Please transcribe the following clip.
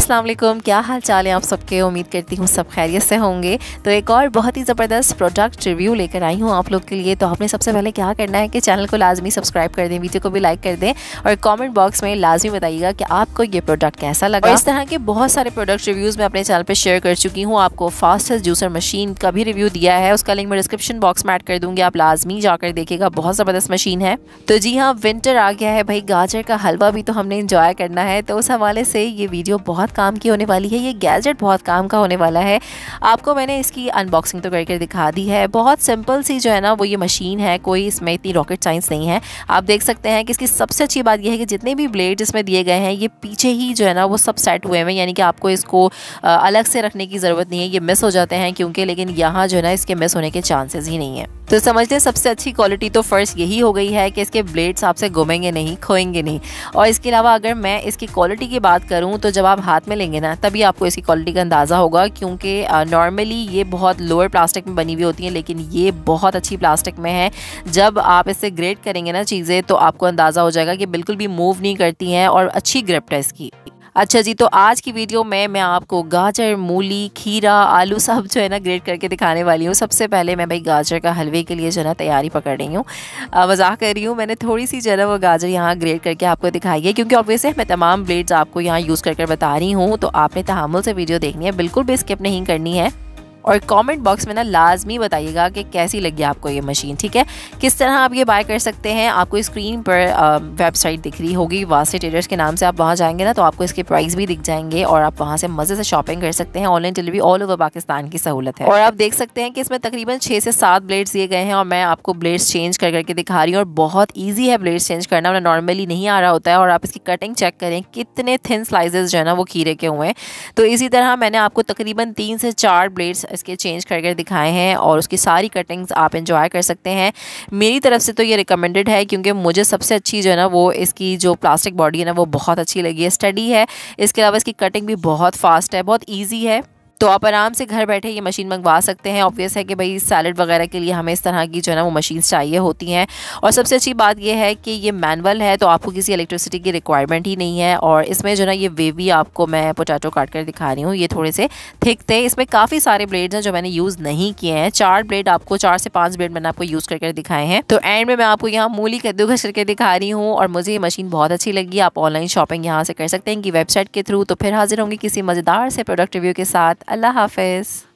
अस्सलाम वालेकुम, क्या हाल चाल है आप सबके। उम्मीद करती हूँ सब खैरियत से होंगे। तो एक और बहुत ही ज़बरदस्त प्रोडक्ट रिव्यू लेकर आई हूँ आप लोग के लिए। तो आपने सबसे पहले क्या करना है कि चैनल को लाजमी सब्सक्राइब कर दें, वीडियो को भी लाइक कर दें और कमेंट बॉक्स में लाजमी बताइएगा कि आपको ये प्रोडक्ट कैसा लगा। इस तरह के बहुत सारे प्रोडक्ट रिव्यूज़ मैं अपने चैनल पर शेयर कर चुकी हूँ। आपको फास्टेस्ट जूसर मशीन का भी रिव्यू दिया है, उसका लिंक मैं डिस्क्रिप्शन बॉक्स में ऐड कर दूँगी, आप लाजमी जाकर देखिएगा, बहुत ज़बरदस्त मशीन है। तो जी हाँ, विंटर आ गया है भाई, गाजर का हलवा भी तो हमने इंजॉय करना है। तो उस हवाले से ये वीडियो बहुत काम की होने वाली है, ये गैजेट बहुत काम का होने वाला है। आपको मैंने इसकी अनबॉक्सिंग तो करके दिखा दी है। बहुत सिंपल सी जो है ना वो ये मशीन है, कोई इसमें इतनी रॉकेट साइंस नहीं है। आप देख सकते हैं कि इसकी सबसे अच्छी बात यह है कि जितने भी ब्लेड इसमें दिए गए हैं ये पीछे ही जो है ना वो सब सेट हुए हैं, यानी कि आपको इसको अलग से रखने की ज़रूरत नहीं है। ये मिस हो जाते हैं क्योंकि, लेकिन यहाँ जो है ना इसके मिस होने के चांसेस ही नहीं है। तो समझ लें सबसे अच्छी क्वालिटी तो फर्स्ट यही हो गई है कि इसके ब्लेड्स आपसे घूमेंगे नहीं, खोएंगे नहीं। और इसके अलावा अगर मैं इसकी क्वालिटी की बात करूं तो जब आप हाथ में लेंगे ना तभी आपको इसकी क्वालिटी का अंदाज़ा होगा, क्योंकि नॉर्मली ये बहुत लोअर प्लास्टिक में बनी हुई होती हैं, लेकिन ये बहुत अच्छी प्लास्टिक में है। जब आप इससे ग्रेट करेंगे ना चीज़ें तो आपको अंदाज़ा हो जाएगा कि बिल्कुल भी मूव नहीं करती हैं और अच्छी ग्रिप है इसकी। अच्छा जी, तो आज की वीडियो में मैं आपको गाजर, मूली, खीरा, आलू सब जो है ना ग्रेट करके दिखाने वाली हूँ। सबसे पहले मैं भाई गाजर का हलवे के लिए जो है ना तैयारी पकड़ रही हूँ। मजाक कर रही हूँ, मैंने थोड़ी सी जो है ना वो गाजर यहाँ ग्रेट करके आपको दिखाई है, क्योंकि ऑब्वियसली मैं तमाम ब्लेड्स आपको यहाँ यूज़ करके बता रही हूँ। तो आपने तहम्मुल से वीडियो देखनी है, बिल्कुल भी स्किप नहीं करनी है। और कमेंट बॉक्स में ना लाजमी बताइएगा कि कैसी लगी आपको ये मशीन, ठीक है। किस तरह आप ये बाय कर सकते हैं, आपको स्क्रीन पर वेबसाइट दिख रही होगी वासी ट्रेडर्स के नाम से। आप वहाँ जाएंगे ना तो आपको इसके प्राइस भी दिख जाएंगे और आप वहाँ से मज़े से शॉपिंग कर सकते हैं। Online delivery all over Pakistan की सहूलत है। और आप देख सकते हैं कि इसमें तकरीबन 6 से 7 ब्लेड्स दिए गए हैं और मैं आपको ब्लेड्स चेंज कर करके दिखा रही हूँ। और बहुत ईजी है ब्लेड्स चेंज करना, मतलब नॉर्मली नहीं आ रहा होता है। और आप इसकी कटिंग चेक करें, कितने थिन स्लाइसेस जो है ना वो खीरे के हुए हैं। तो इसी तरह मैंने आपको तकरीबन 3 से 4 ब्लेड्स इसके चेंज करके दिखाए हैं और उसकी सारी कटिंग्स आप एंजॉय कर सकते हैं। मेरी तरफ से तो ये रिकमेंडेड है, क्योंकि मुझे सबसे अच्छी जो है ना वो इसकी जो प्लास्टिक बॉडी है ना वो बहुत अच्छी लगी है, स्टडी है। इसके अलावा इसकी कटिंग भी बहुत फास्ट है, बहुत ईजी है। तो आप आराम से घर बैठे ये मशीन मंगवा सकते हैं। ऑब्वियस है कि भाई सैलड वगैरह के लिए हमें इस तरह की जो है ना वो मशीन्स चाहिए होती हैं। और सबसे अच्छी बात यह है कि ये मैनुअल है, तो आपको किसी इलेक्ट्रिसिटी की रिक्वायरमेंट ही नहीं है। और इसमें जो है ना ये वेवी आपको मैं पोटैटो काट कर दिखा रही हूँ, ये थोड़े से थिक थे। इसमें काफ़ी सारे ब्लेड्स हैं जो मैंने यूज़ नहीं किए हैं। 4 ब्लेड आपको, 4 से 5 ब्लेड मैंने आपको यूज़ करके दिखाए हैं। तो एंड में मैं आपको यहाँ मूली कद्दूकस करके दिखा रही हूँ और मुझे ये मशीन बहुत अच्छी लगी। आप ऑनलाइन शॉपिंग यहाँ से कर सकते हैं कि वेबसाइट के थ्रू। तो फिर हाजिर होंगी किसी मज़ेदार से प्रोडक्ट रिव्यू के साथ। अल्लाह हाफ़िज़।